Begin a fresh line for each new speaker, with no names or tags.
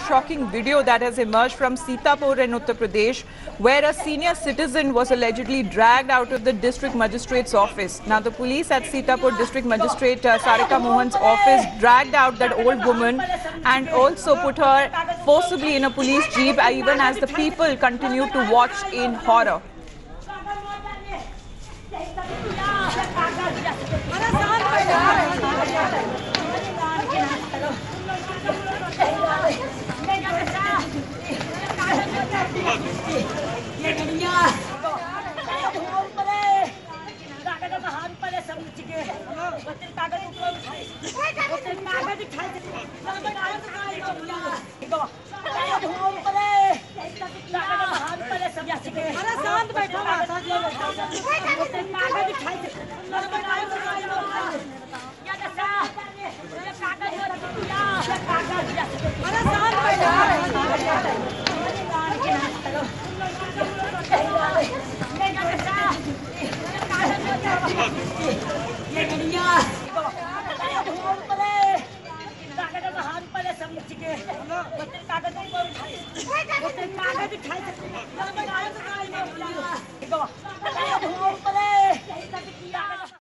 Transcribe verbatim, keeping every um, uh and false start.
Shocking video that has emerged from Sitapur in Uttar Pradesh, where a senior citizen was allegedly dragged out of the district magistrate's office. Now, the police at Sitapur district magistrate uh, Sarika Mohan's office dragged out that old woman and also put her forcibly in a police jeep, even as the people continue to watch in horror.
Go.